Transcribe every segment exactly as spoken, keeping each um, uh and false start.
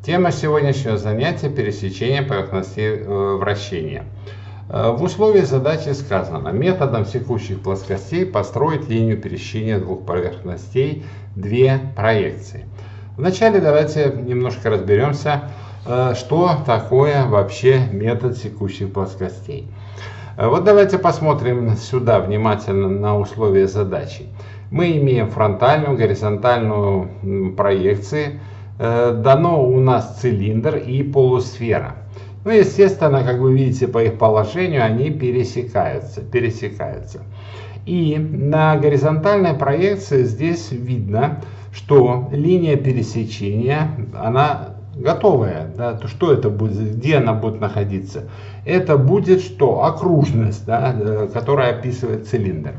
Тема сегодняшнего занятия – пересечение поверхностей вращения. В условии задачи сказано: методом секущих плоскостей построить линию пересечения двух поверхностей, две проекции. Вначале давайте немножко разберемся, что такое вообще метод секущих плоскостей. Вот давайте посмотрим сюда внимательно на условия задачи. Мы имеем фронтальную, горизонтальную проекции. Дано у нас цилиндр и полусфера. Ну, естественно, как вы видите по их положению, они пересекаются, пересекаются. И на горизонтальной проекции здесь видно, что линия пересечения, она готовая. Да? Что это будет, где она будет находиться? Это будет что? Окружность, да, которая описывает цилиндр.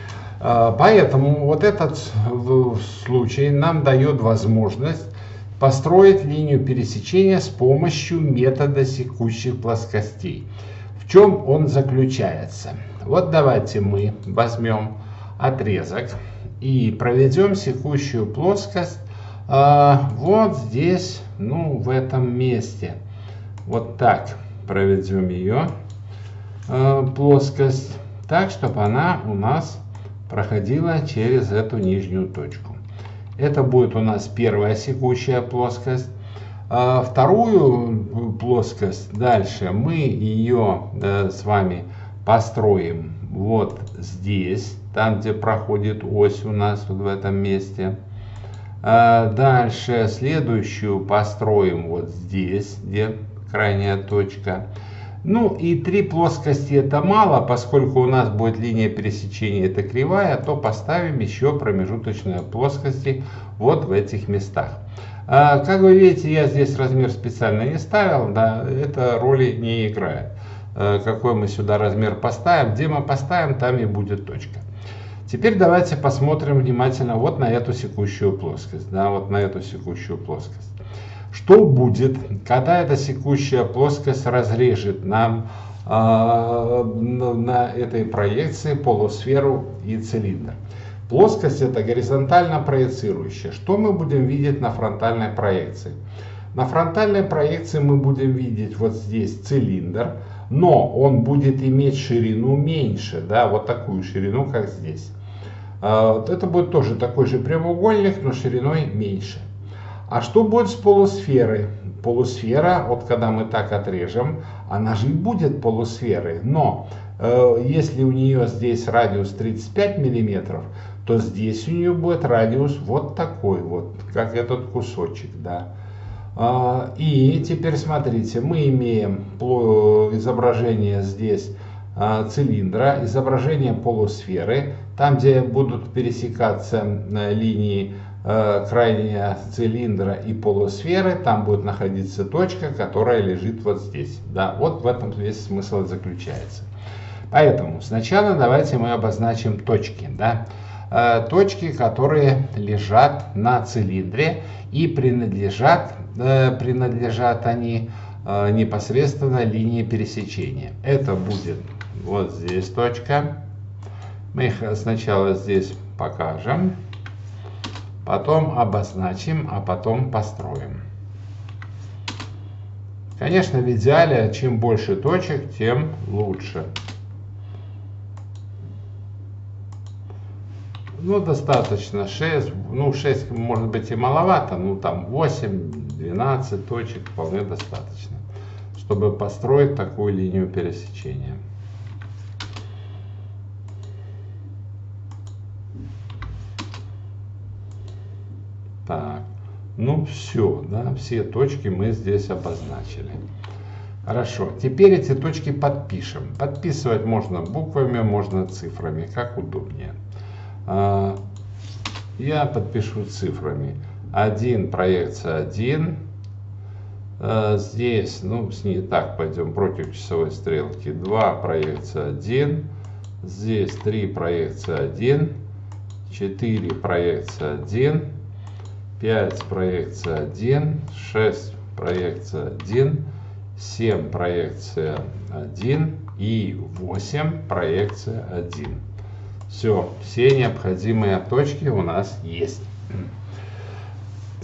Поэтому вот этот случай нам дает возможность построить линию пересечения с помощью метода секущих плоскостей. В чем он заключается? Вот давайте мы возьмем отрезок и проведем секущую плоскость э, вот здесь, ну, в этом месте. Вот так проведем ее э, плоскость, так, чтобы она у нас проходила через эту нижнюю точку. Это будет у нас первая секущая плоскость. А вторую плоскость дальше мы ее, да, с вами построим вот здесь, там где проходит ось у нас, вот в этом месте. А дальше следующую построим вот здесь, где крайняя точка. Ну и три плоскости это мало, поскольку у нас будет линия пересечения, это кривая, то поставим еще промежуточные плоскости вот в этих местах. А, как вы видите, я здесь размер специально не ставил, да, это роли не играет. А, какой мы сюда размер поставим, где мы поставим, там и будет точка. Теперь давайте посмотрим внимательно вот на эту секущую плоскость, да, вот на эту секущую плоскость. Что будет, когда эта секущая плоскость разрежет нам э, на этой проекции полусферу и цилиндр? Плоскость это горизонтально проецирующая. Что мы будем видеть на фронтальной проекции? На фронтальной проекции мы будем видеть вот здесь цилиндр, но он будет иметь ширину меньше, да, вот такую ширину, как здесь. Э, это будет тоже такой же прямоугольник, но шириной меньше. А что будет с полусферой? Полусфера, вот когда мы так отрежем, она же и будет полусферой. Но э, если у нее здесь радиус тридцать пять миллиметров, то здесь у нее будет радиус вот такой вот, как этот кусочек. Да. Э, и теперь смотрите, мы имеем изображение здесь э, цилиндра, изображение полусферы, там где будут пересекаться э, линии крайняя цилиндра и полусферы, там будет находиться точка, которая лежит вот здесь. Да, вот в этом весь смысл заключается. Поэтому сначала давайте мы обозначим точки. Да, точки, которые лежат на цилиндре и принадлежат, принадлежат они непосредственно линии пересечения. Это будет вот здесь точка. Мы их сначала здесь покажем. Потом обозначим, а потом построим. Конечно, в идеале, чем больше точек, тем лучше. Ну, достаточно шесть, ну, шесть может быть и маловато, ну, там восемь-двенадцать точек вполне достаточно, чтобы построить такую линию пересечения. Так, ну все, да, все точки мы здесь обозначили. Хорошо, теперь эти точки подпишем. Подписывать можно буквами, можно цифрами, как удобнее. Я подпишу цифрами. один, проекция один. Здесь, ну, с ней так пойдем против часовой стрелки. два, проекция один. Здесь три, проекция один. четыре, проекция один. пять, проекция один, шесть, проекция один, семь, проекция один и восемь, проекция один. Все, все необходимые точки у нас есть.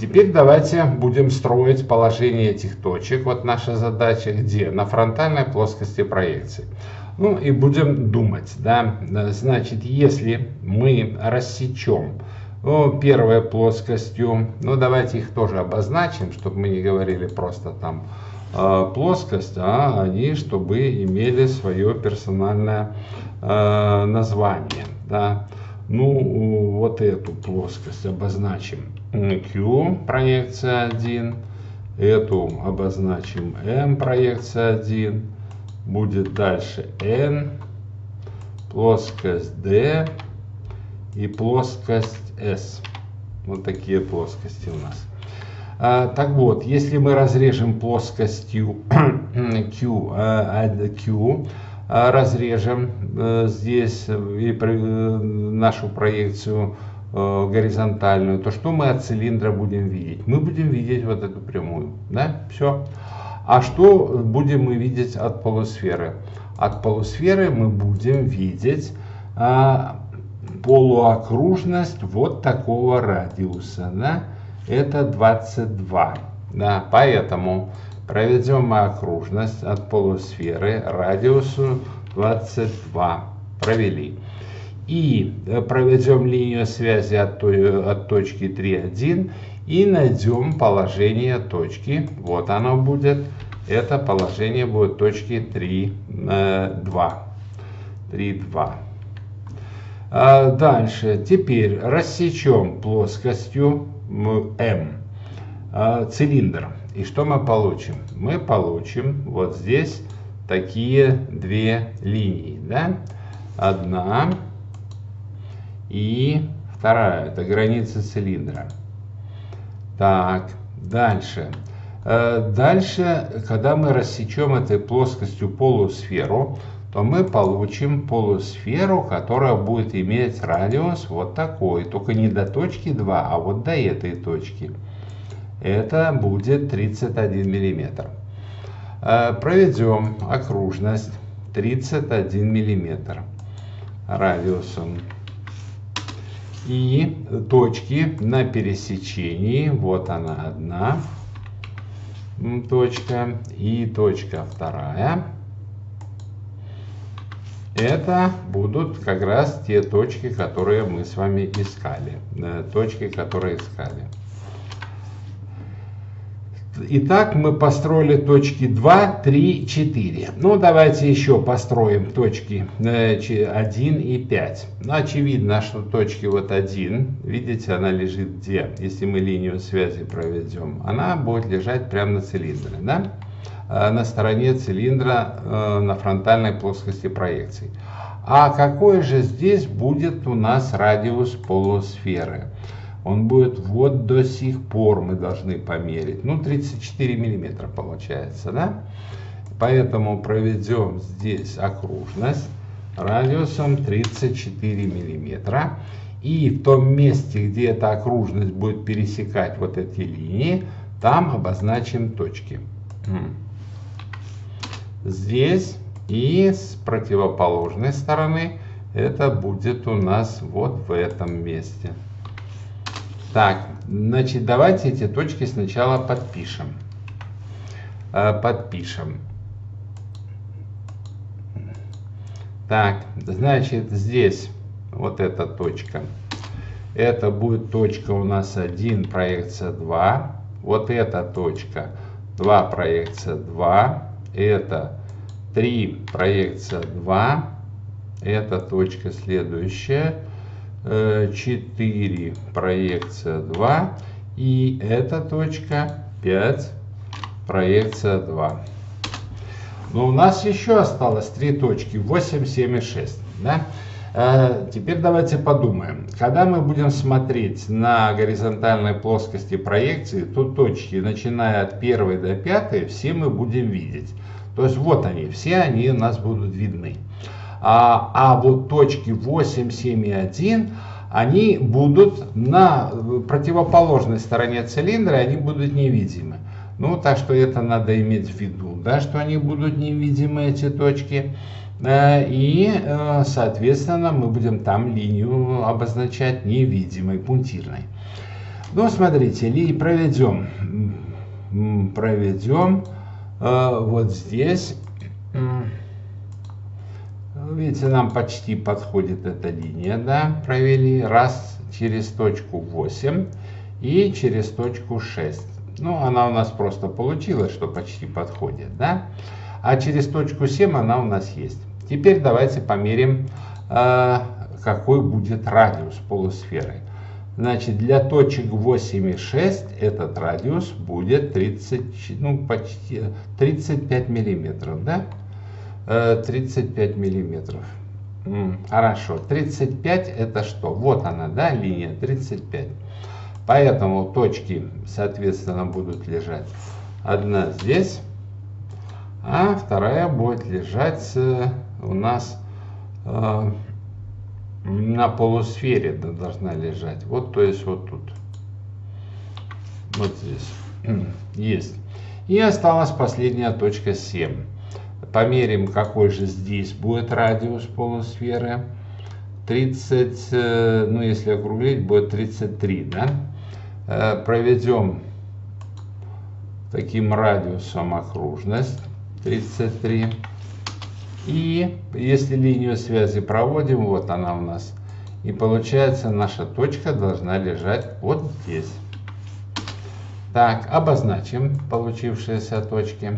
Теперь давайте будем строить положение этих точек. Вот наша задача где? На фронтальной плоскости проекции. Ну и будем думать, да, значит, если мы рассечем, ну, первой плоскостью, ну давайте их тоже обозначим, чтобы мы не говорили просто там э, плоскость, а они чтобы имели свое персональное э, название, да. Ну вот эту плоскость обозначим Q, проекция один, эту обозначим M, проекция один. Будет дальше N, плоскость D и плоскость S. Вот такие плоскости у нас. А, так вот, если мы разрежем плоскостью Q, а, Q а, разрежем а, здесь и, а, нашу проекцию а, горизонтальную, то что мы от цилиндра будем видеть? Мы будем видеть вот эту прямую. Да? Все. А что будем мы видеть от полусферы? От полусферы мы будем видеть а, полуокружность вот такого радиуса. Да? Это двадцать два. Да? Поэтому проведем мы окружность от полусферы радиусу двадцать два. Провели. И проведем линию связи от, той, от точки три, один. И найдем положение точки. Вот оно будет. Это положение будет точки три, два. три, два. А дальше. Теперь рассечем плоскостью М а, цилиндр. И что мы получим? Мы получим вот здесь такие две линии. Да? Одна и вторая. Это граница цилиндра. Так, дальше. Дальше, когда мы рассечем этой плоскостью полусферу, то мы получим полусферу, которая будет иметь радиус вот такой. Только не до точки два, а вот до этой точки. Это будет тридцать один миллиметр. Проведем окружность тридцать один миллиметр радиусом. И точки на пересечении, вот она одна точка и точка вторая. Это будут как раз те точки, которые мы с вами искали. Точки, которые искали. Итак, мы построили точки два, три, четыре. Ну, давайте еще построим точки один и пять. Ну, очевидно, что точки вот один, видите, она лежит где? Если мы линию связи проведем, она будет лежать прямо на цилиндре, да? На стороне цилиндра, на фронтальной плоскости проекции. А какой же здесь будет у нас радиус полусферы? Он будет вот до сих пор, мы должны померить. Ну, тридцать четыре миллиметра получается, да? Поэтому проведем здесь окружность радиусом тридцать четыре миллиметра. И в том месте, где эта окружность будет пересекать вот эти линии, там обозначим точки. Здесь и с противоположной стороны это будет у нас вот в этом месте. Так, значит, давайте эти точки сначала подпишем. Подпишем. Так, значит, здесь вот эта точка. Это будет точка у нас один, проекция два. Вот эта точка два, проекция два. Это три, проекция два. Это точка следующая. четыре, проекция два, и эта точка пять, проекция два. Но у нас еще осталось три точки, восемь, семь и шесть. Да? А теперь давайте подумаем. Когда мы будем смотреть на горизонтальной плоскости проекции, то точки, начиная от первой до пятой, все мы будем видеть. То есть вот они, все они у нас будут видны. А, а вот точки восемь, семь и один, они будут на противоположной стороне цилиндра, они будут невидимы. Ну, так что это надо иметь в виду, да, что они будут невидимы, эти точки. И, соответственно, мы будем там линию обозначать невидимой, пунктирной. Ну, смотрите, ли проведем, проведем э, вот здесь. Видите, нам почти подходит эта линия, да, провели раз через точку восемь и через точку шесть. Ну, она у нас просто получилась, что почти подходит, да, а через точку семь она у нас есть. Теперь давайте померим, э, какой будет радиус полусферы. Значит, для точек восемь и шесть этот радиус будет тридцать, ну, почти тридцать пять миллиметров, да? тридцать пять миллиметров. Хорошо. тридцать пять это что? Вот она, да, линия тридцать пять. Поэтому точки, соответственно, будут лежать. Одна здесь, а вторая будет лежать у нас э, на полусфере, да, должна лежать. Вот, то есть вот тут. Вот здесь. Есть. И осталась последняя точка семь. Померим, какой же здесь будет радиус полусферы. тридцать, ну если округлить, будет тридцать три, да? Проведем таким радиусом окружность тридцать три. И если линию связи проводим, вот она у нас. И получается, наша точка должна лежать вот здесь. Так, обозначим получившиеся точки.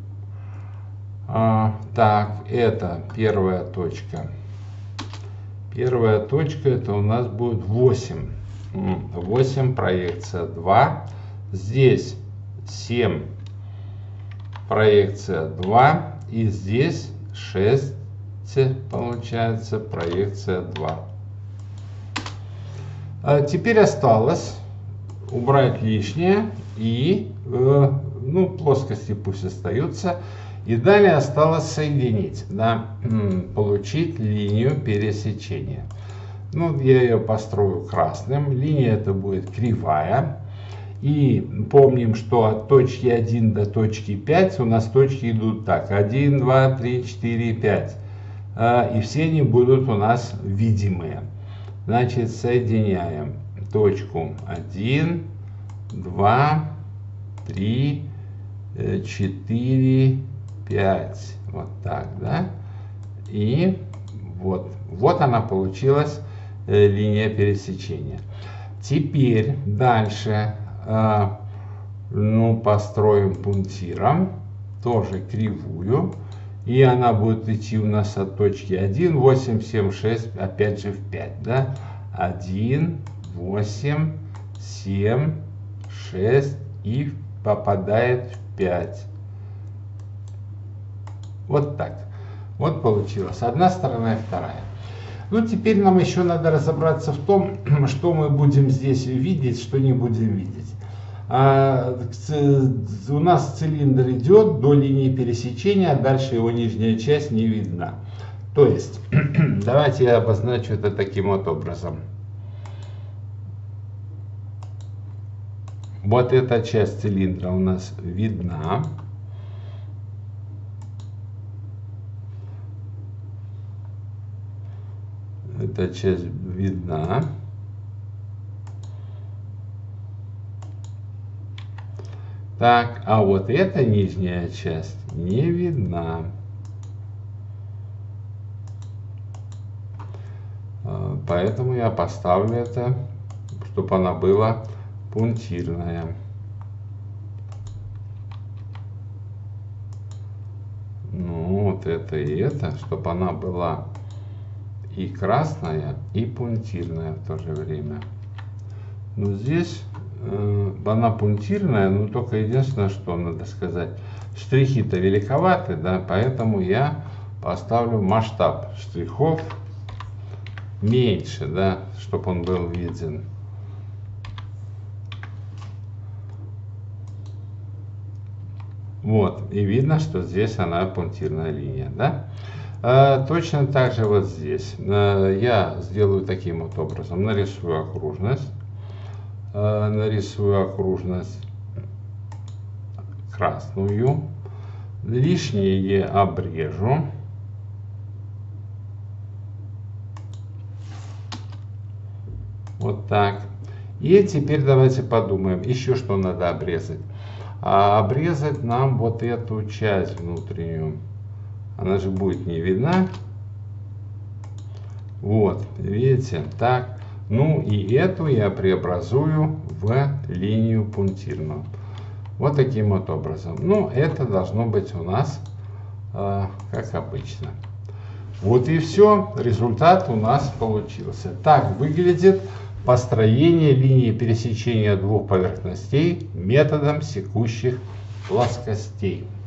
А, так, это первая точка. Первая точка это у нас будет восемь. восемь, проекция два. Здесь семь, проекция два. И здесь шесть, получается, проекция два. А теперь осталось убрать лишнее и, э, ну, плоскости пусть остаются. И далее осталось соединить, да, получить линию пересечения. Ну, я ее построю красным. Линия это будет кривая. И помним, что от точки один до точки пять у нас точки идут так. один, два, три, четыре, пять. И все они будут у нас видимые. Значит, соединяем точку один, два, три, четыре, пять. Вот так, да? И вот, вот она получилась, э, линия пересечения. Теперь дальше, э, ну, построим пунктиром, тоже кривую. И она будет идти у нас от точки один, восемь, семь, шесть, опять же в пять, да? один, восемь, семь, шесть и попадает в пять. Вот так. Вот получилось. Одна сторона и вторая. Ну, теперь нам еще надо разобраться в том, что мы будем здесь видеть, что не будем видеть. А, у нас цилиндр идет до линии пересечения, а дальше его нижняя часть не видна. То есть, давайте я обозначу это таким вот образом. Вот эта часть цилиндра у нас видна. Эта часть видна. Так, а вот эта нижняя часть не видна. Поэтому я поставлю это, чтобы она была пунктирная. Ну, вот это и это, чтобы она была и красная, и пунктирная в то же время. Но здесь э, она пунктирная, но только единственное, что надо сказать, штрихи-то великоваты, да, поэтому я поставлю масштаб штрихов меньше, да, чтобы он был виден. Вот, и видно, что здесь она пунктирная линия, да. А, точно так же вот здесь. А, я сделаю таким вот образом. Нарисую окружность. А, нарисую окружность красную. Лишнее обрежу. Вот так. И теперь давайте подумаем, еще что надо обрезать. А обрезать нам вот эту часть внутреннюю. Она же будет не видна. Вот, видите, так. Ну и эту я преобразую в линию пунктирную. Вот таким вот образом. Ну, это должно быть у нас э, как обычно. Вот и все. Результат у нас получился. Так выглядит построение линии пересечения двух поверхностей методом секущих плоскостей.